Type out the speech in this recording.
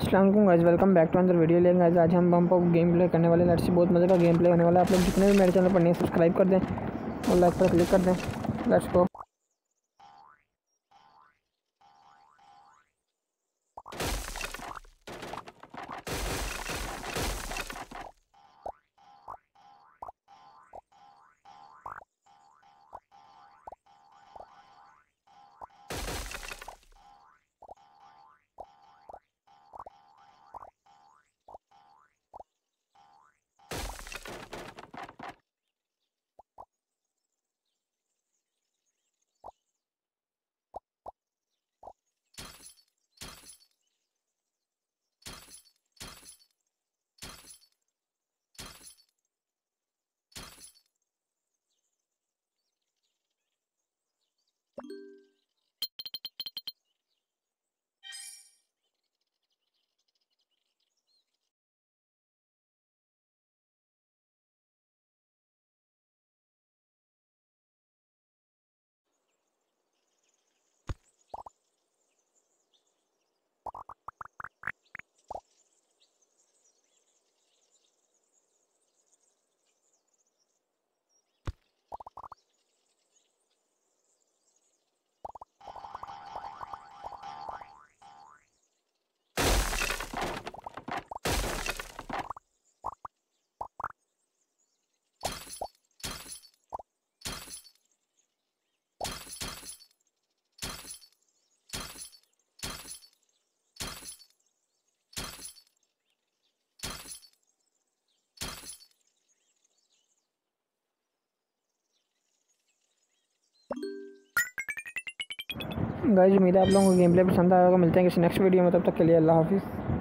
अस्सलाम वालेकुम guys, welcome back to another video. लेकिन गाइस आज हम बम्पर गेम प्ले करने वाले। लेट्स सी, बहुत मज़े का गेम प्ले होने वाला है। आप लोग जितने भी मेरे चैनल पर नहीं सब्सक्राइब कर दें और लाइक पर क्लिक कर दें। Let's go. गाइस उम्मीद है आप लोगों को गेम प्ले पसंद आया होगा। मिलते हैं किसी नेक्स्ट वीडियो में, तब तक के लिए अल्लाह हाफिज़।